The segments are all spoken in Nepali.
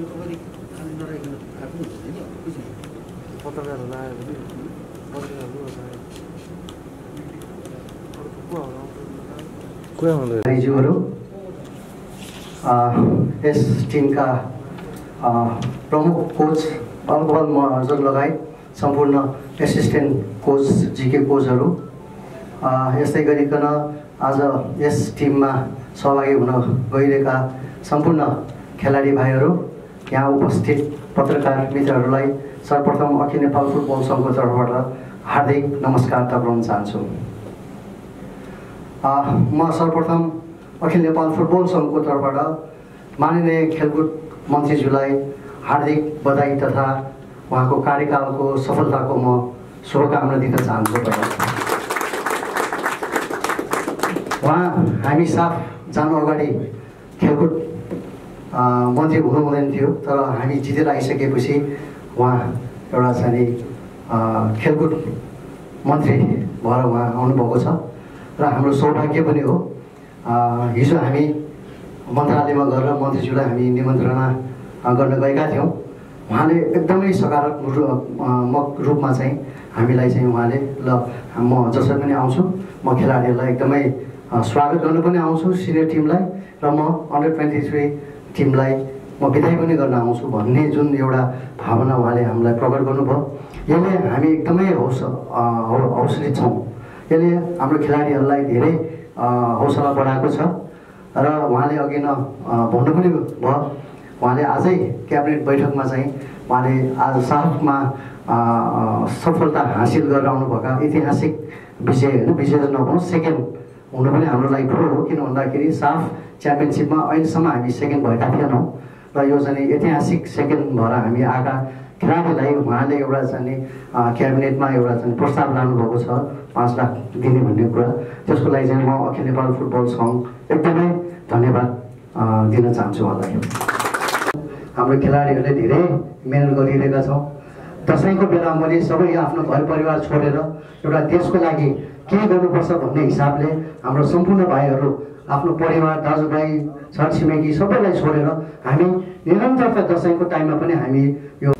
यस टिमका प्रमुख कोच अल्कोहल महर्जन लगायत सम्पूर्ण एसिस्टेन्ट कोच जिके कोचहरू यस्तै गरिकन आज यस टिममा सहभागी हुन गइरहेका सम्पूर्ण खेलाडी भाइहरू यहाँ उपस्थित पत्रकार मित्रहरूलाई सर्वप्रथम अखिल नेपाल फुटबल सङ्घको तर्फबाट हार्दिक नमस्कार टक्राउन चाहन्छु। म सर्वप्रथम अखिल नेपाल फुटबल सङ्घको तर्फबाट माननीय खेलकुद मन्त्रीज्यूलाई हार्दिक बधाई तथा उहाँको कार्यकालको सफलताको म शुभकामना दिन चाहन्छु। उहाँ हामी साफ जानु अगाडि खेलकुद मन्त्री हुनु हुँदैन थियो, तर हामी जितेर आइसकेपछि उहाँ एउटा चाहिँ खेलकुद मन्त्री भएर उहाँ आउनुभएको छ र हाम्रो सौभाग्य पनि हो। हिजो हामी मन्त्रालयमा गएर मन्त्रीज्यूलाई हामी निमन्त्रणा गर्न गएका थियौँ। उहाँले एकदमै सकारात्मक रूपमा चाहिँ हामीलाई चाहिँ उहाँले ल म जसरी पनि आउँछु, म खेलाडीहरूलाई एकदमै स्वागत गर्नु पनि आउँछु सिनियर टिमलाई र म अन्डर-23 टिमलाई म बिदाई पनि गर्न आउँछु भन्ने जुन एउटा भावना उहाँले हामीलाई प्रकट गर्नुभयो, यसले हामी एकदमै हौसलित छौँ। यसले हाम्रो खेलाडीहरूलाई धेरै हौसला बढाएको छ र उहाँले अघि न भन्नु पनि भयो, उहाँले आजै क्याबिनेट बैठकमा चाहिँ उहाँले आज साफमा सफलता हासिल गरेर आउनुभएका ऐतिहासिक विजय होइन, विजय त नभनौँ सेकेन्ड हुनु पनि हाम्रो लागि ठुलो हो। किन भन्दाखेरि साफ च्याम्पियनसिपमा अहिलेसम्म हामी सेकेन्ड भएका थिएनौँ र यो चाहिँ ऐतिहासिक सेकेन्ड भएर हामी आएका खेलाडीलाई उहाँले एउटा चाहिँ क्याबिनेटमा एउटा चाहिँ प्रस्ताव लानुभएको छ 5 लाख दिने भन्ने कुरा। त्यसको लागि चाहिँ म अखिल नेपाल फुटबल सङ्घ एकदमै धन्यवाद दिन चाहन्छु उहाँलाई। हाम्रो खेलाडीहरूले धेरै मेहनत गरिरहेका छौँ। दसैँको बेला मैले सबै आफ्नो घर परिवार छोडेर एउटा देशको लागि के गर्नुपर्छ भन्ने हिसाबले हाम्रो सम्पूर्ण भाइहरू आफ्नो परिवार दाजुभाइ छरछिमेकी सबैलाई छोडेर हामी निरन्तरता दसैँको टाइममा पनि हामी यो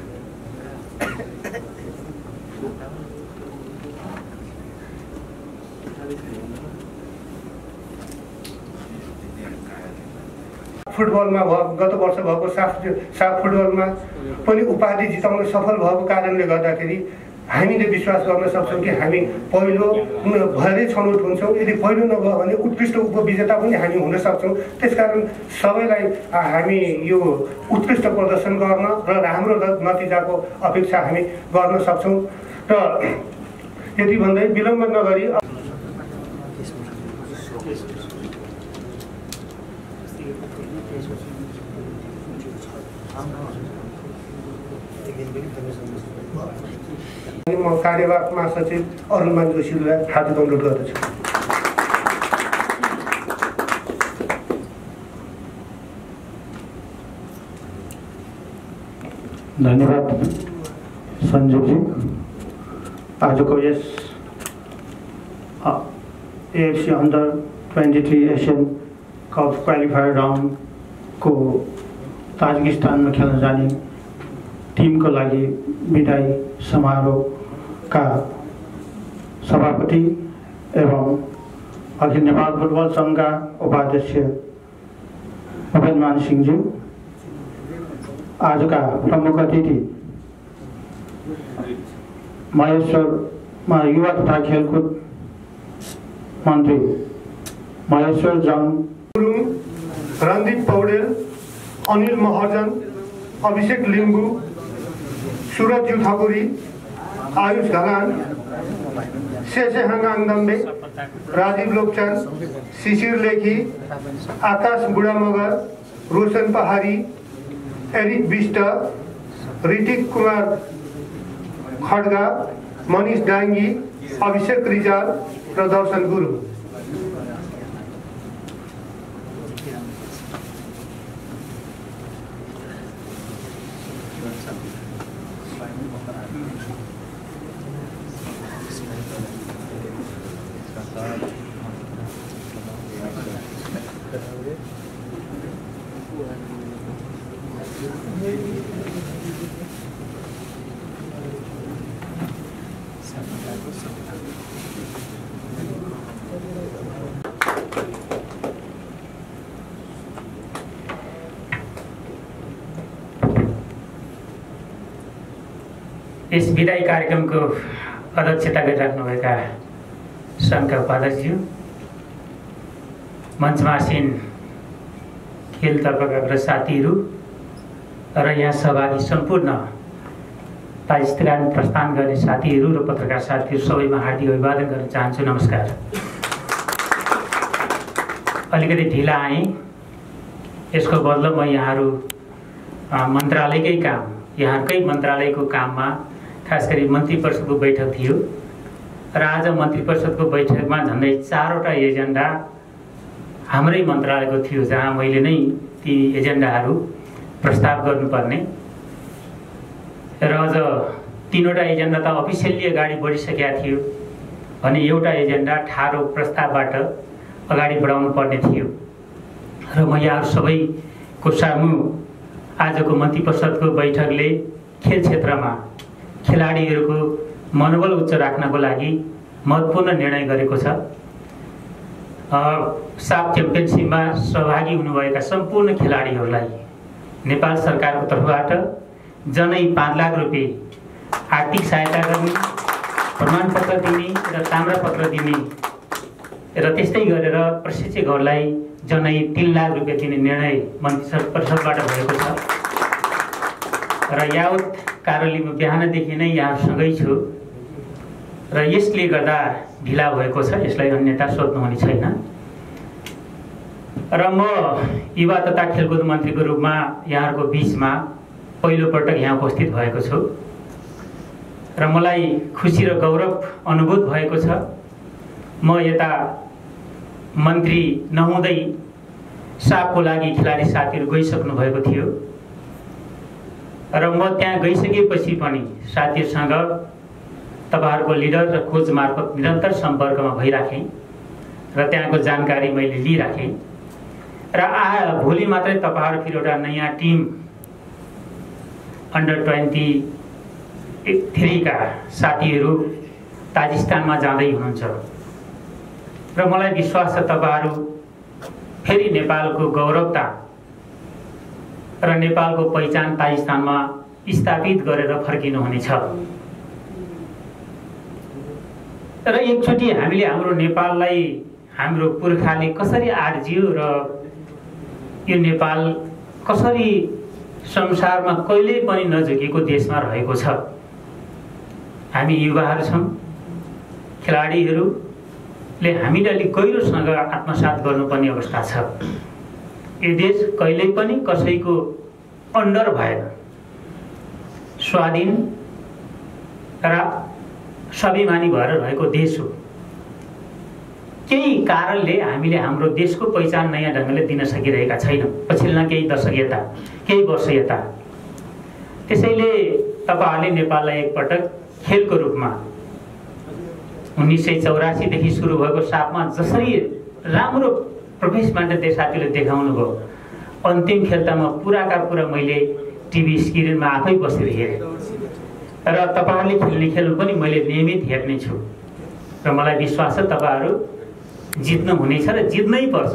फुटबलमा गत वर्ष भएको साफ फुटबलमा पनि उपाधि जिताउन सफल भएको कारणले गर्दाखेरि हामीले विश्वास गर्न सक्छौँ कि हामी पहिलो भएरै छनौट हुन्छौँ। यदि पहिलो नभयो भने उत्कृष्ट उपविजेता पनि हामी हुन सक्छौँ। त्यसकारण सबैलाई हामी यो उत्कृष्ट प्रदर्शन गर्न र राम्रो नतिजाको अपेक्षा हामी गर्न सक्छौँ। र यति भन्दै विलम्ब नगरी म कार्यवाहक महासचिव अरुणमान जोशीलाई हार्दिक अनुरोध गर्दछु। धन्यवाद सञ्जीवजी। आजको यस एएफसी अन्डर-23 एसियन कप क्वालिफायर राउन्डको ताजिकिस्तानमा खेल्न जाने टिमको लागि विदाई समारोहका सभापति एवं अखिल नेपाल फुटबल सङ्घका उपाध्यक्ष अभयमान सिंहज्यू, आजका प्रमुख अतिथि महेश्वरमा युवा तथा खेलकुद मन्त्री महेश्वर जङ, रणदीप पौडेल, अनिल महर्जन, अभिषेक लिम्बू, सूरज जुथापुरी, आयुष घलान, शेषहाङ आङदम्बे, राजीव लोकचंद, शिशिर लेखी, आकाश बुढा मगर, रोशन पहाडी, एरिक बिष्ट, ऋतिक कुमार खड्गा, मनीष डाङ्गी, अभिषेक रिजाल र दर्शन गुरु। इस विदाई कार्यक्रमको अध्यक्षता गरिराख्नुभएका सङ्घका उपाध्यक्षज्यू, मञ्चमा आसीन खेलतर्फका साथीहरू र यहाँ सहभागी सम्पूर्ण ताजिस्तान प्रस्थान गर्ने साथीहरू र पत्रकार साथीहरू सबैमा हार्दिक अभिवादन गर्न चाहन्छु। नमस्कार। अलिकति ढिला आएँ, यसको बदला म यहाँहरू मन्त्रालयकै काम, यहाँकै मन्त्रालयको काममा खास गरी मन्त्री परिषदको बैठक थियो र आज मन्त्री परिषदको बैठकमा झन्डै 4वटा एजेन्डा हाम्रै मन्त्रालयको थियो, जहाँ मैले नै ती एजेन्डाहरू प्रस्ताव गर्नुपर्ने र अझ 3वटा एजेन्डा त अफिसियल्ली अगाडि बढिसकेका थियो भने एउटा एजेन्डा ठाडो प्रस्तावबाट अगाडि बढाउनु पर्ने थियो र म यहाँहरू सबैको सामु आजको मन्त्री परिषदको बैठकले खेल क्षेत्रमा खेलाडीहरूको मनोबल उच्च राख्नको लागि महत्त्वपूर्ण निर्णय गरेको छ। साफ च्याम्पियनसिपमा सहभागी हुनुभएका सम्पूर्ण खेलाडीहरूलाई नेपाल सरकारको तर्फबाट जनै 5 लाख रुपियाँ आर्थिक सहायता गर्ने, प्रमाणपत्र दिने र ताम्रपत्र दिने र त्यस्तै गरेर प्रशिक्षकहरूलाई जनै 3 लाख रुपियाँ दिने निर्णय मन्त्री परिषदबाट भएको छ र यावत कारणले म बिहानदेखि नै यहाँसँगै छु र यसले गर्दा ढिला भएको छ, यसलाई अन्यथा सोध्नुहुने छैन। र म युवा तथा खेलकुद मन्त्रीको रूपमा यहाँहरूको बिचमा पहिलोपटक यहाँ उपस्थित भएको छु र मलाई खुसी र गौरव अनुभूत भएको छ। म यता मन्त्री नहुँदै सापको लागि खेलाडी साथीहरू गइसक्नु भएको थियो र म त्यहाँ गइसकेपछि पनि साथीहरूसँग तपाईहरुको लिडर र कोच मार्फत निरन्तर सम्पर्कमा भइराखेँ र त्यहाँको जानकारी मैले लिइराखेँ र भोलि मात्रै तपाईहरु फेरि एउटा नयाँ टिम अन्डर 23 का साथीहरू ताजिस्तानमा जाँदै हुनुहुन्छ र मलाई विश्वास छ तपाईहरु फेरि नेपालको गौरवता र नेपालको पहिचान ताजिस्तानमा स्थापित गरेर फर्किनुहुनेछ र एकचोटि हामीले हाम्रो नेपाललाई हाम्रो पुर्खाले कसरी आर्जियो र यो नेपाल कसरी संसारमा कहिले पनि नझुकेको देशमा रहेको छ। हामी युवाहरू छौं, खेलाडीहरूले हामीले अलि गहिरोसँग आत्मसात गर्नुपर्ने अवस्था छ। यो देश कहिल्यै पनि कसैको अन्डर भएन, स्वाधीन र स्वाभिमानी भएर रहेको देश हो। केही कारणले हामीले हाम्रो देशको पहिचान नयाँ ढंगले दिन सकिरहेका छैनौं पछिल्ला केही दशक यता, केही वर्ष यता। त्यसैले तपाईहरुले नेपाललाई एकपटक खेलको रूपमा 1984 देखि सुरु भएको सापमा जसरी राम्रो प्रोफेसनल देशसाथीले देखाउनु भयो, अन्तिम खेल त म पुराका पुरा मैले टिभी स्क्रिनमा आफै बसेर हेरेँ र तपाईहरुले खेल्ने खेल पनि मैले नियमित हेर्ने छु र मलाई विश्वास छ तपाईहरु जित्नु हुनेछ र जित्नै पर्छ।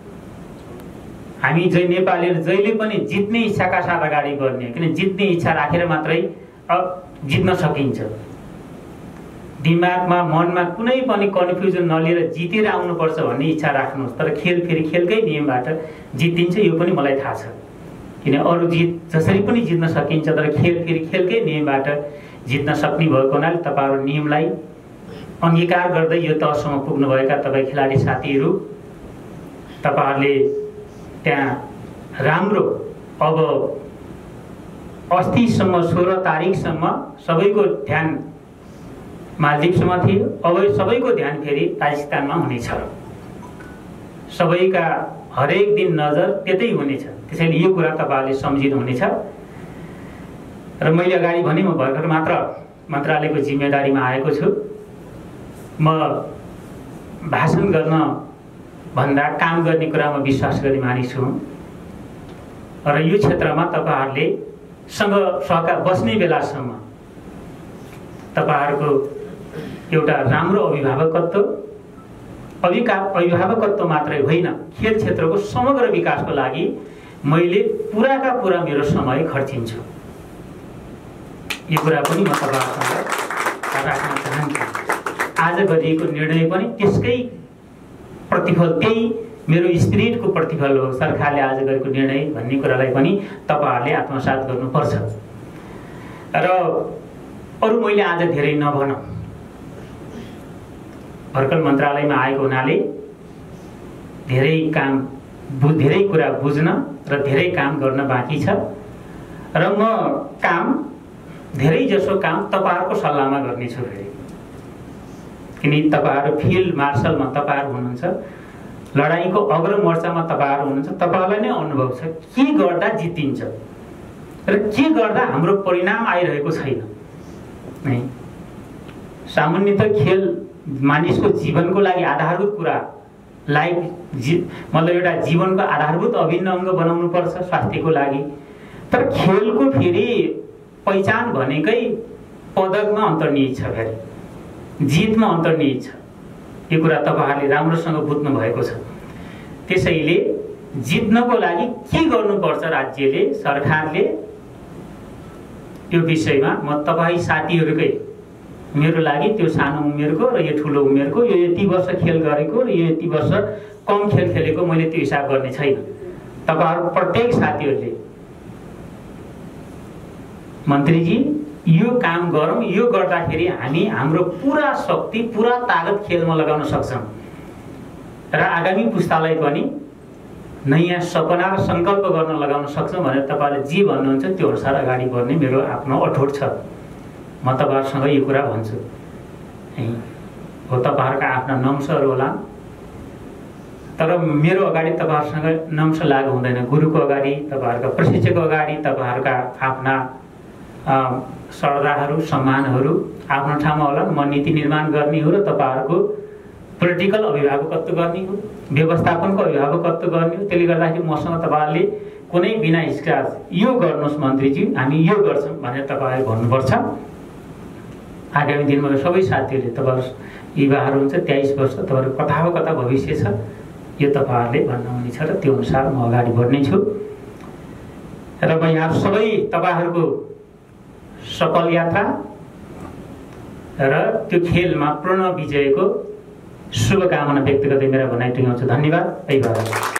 हामी जै नेपालीहरु जहिले पनि जित्ने इच्छाका साथ अगाडि बढ्ने, किन जित्ने इच्छा राखेर मात्रै जित्न सकिन्छ। दिमागमा मनमा कुनै पनि कन्फ्युजन नलिएर जितेर आउनुपर्छ भन्ने इच्छा राख्नुहोस्, तर खेल फेरि खेलकै नियमबाट जितिन्छ यो पनि मलाई थाहा छ। किन अरु जित जसरी पनि जित्न सकिन्छ, तर खेल फेरि खेलकै नियमबाट जित्न सक्ने भएको हुनाले तपाईहरु नियमलाई अंगीकार गर्दै यो तहसम्म पुग्नुभएका तपाई खेलाडी साथीहरू, तपाईहरुले त्यहाँ राम्रो अब अस्तिसम्म 16 तारिखसम्म सबैको ध्यान मालदिप्समा थियो, अब सबैको ध्यान फेरि ताजिस्तानमा हुनेछ। सबैका हरेक दिन नजर त्यतै हुनेछ, त्यसैले यो कुरा तपाईहरुले सम्झिनु हुनेछ। र मैले अगाडि भने म भर्खर मात्र मन्त्रालयको जिम्मेदारीमा आएको छु। म भाषण गर्न भन्दा काम गर्ने कुरामा विश्वास गर्ने मानिस हुँ र यो क्षेत्रमा तपाईहरुले सँग सहकार बस्ने बेलासम्म तपाईहरुको एउटा राम्रो अभिभावकत्व अभिभावकत्व मात्रै होइन, खेल क्षेत्रको समग्र विकासको लागि मैले पुराका पुरा मेरो समय खर्चिन्छु। यो कुरा पनि म तपाईहरुसँग राख्न चाहन्छु। आज गरिएको निर्णय पनि त्यसकै प्रतिफल, त्यही मेरो स्पिरिटको प्रतिफल हो। सरकारले आज गरेको निर्णय भन्ने कुरालाई पनि तपाईहरुले आत्मसात गर्नुपर्छ। र अरु मैले आज धेरै नभनौं, भर्खर मन्त्रालयमा आएको हुनाले धेरै कुरा बुझ्न र धेरै काम गर्न बाँकी छ र म धेरै जसो काम तपाईहरुको सल्लाहमा गर्नेछु। फेरि किनकि तपाईहरु फिल्ड मार्शलमा तपाईहरु हुनुहुन्छ, लडाईँको अग्र मोर्चामा तपाईहरु हुनुहुन्छ, तपाईहरुलाई नै अनुभव छ के गर्दा जितिन्छ र के गर्दा हाम्रो परिणाम आइरहेको छैन। है सामान्यतः खेल मानिसको जीवनको लागि आधारभूत कुरा, मतलब एउटा जीवनको आधारभूत अभिन्न अंग बनाउनु पर्छ स्वास्थ्यको लागि। तर खेलको फेरि पहिचान भनेकै पदकमा अन्तर्निहित छ, फेरि जितमा अन्तर्निहित छ। यो कुरा तपाईहरुले राम्रोसँग बुझ्नु भएको छ। त्यसैले जित्नको लागि के गर्नुपर्छ राज्यले, सरकारले, यो विषयमा म तपाई साथीहरुकै, मेरो लागि त्यो सानो उमेरको र यो ठुलो उमेरको, यो यति वर्ष खेल गरेको र यो यति वर्ष कम खेल खेलेको मैले त्यो हिसाब गर्ने छैन। तपाईहरु प्रत्येक साथीहरुले मन्त्रीजी यो काम गरौँ, यो गर्दाखेरि हामी हाम्रो पुरा शक्ति पुरा ताकत खेलमा लगाउन सक्छौं र आगामी पुस्तालाई पनि नयाँ सपना र संकल्प गर्न लगाउन सक्छौं भनेर तपाईले जे भन्नुहुन्छ त्यो अनुसार अगाडि बढ्ने मेरो आफ्नो अठोट छ। म तपाईहरुसँग यो कुरा भन्छु। हो तपाईहरुका आफ्ना नम्सहरु होला, तर मेरो अगाडि तपाईहरुसँग नम्स लागु हुँदैन। गुरुको अगाडि, तपाईहरुका प्रशिक्षकको अगाडि तपाईहरुका आफ्ना सरदारहरू सम्मानहरू आफ्नो ठाउँमा होला। म नीति निर्माण गर्ने हो र तपाईहरुको पोलिटिकल अभिभावकत्व गर्ने हो, व्यवस्थापनको अभिभावकत्व गर्ने हो। त्यसले गर्दाखेरि मसँग तपाईहरुले कुनै बिना हिचकिचाहट यो गर्नुस् मन्त्रीजी, हामी यो गर्छौं भनेर तपाईहरुले भन्नुपर्छ। आगामी दिनमा सबै साथीहरुले, तपाईहरु युवाहरू हुन्छ, 23 वर्ष, तपाईहरु कता हो कता भविष्य छ, यो तपाईहरुले भन्नुहुनेछ र त्यो अनुसार म अगाडि बढ्ने छु। र म यहाँ सबै तपाईहरुको सफल यात्रा र त्यो खेलमा पूर्ण विजयको शुभकामना व्यक्त गर्दै मेरा भनाइ टुङ्ग्याउँछु। धन्यवाद।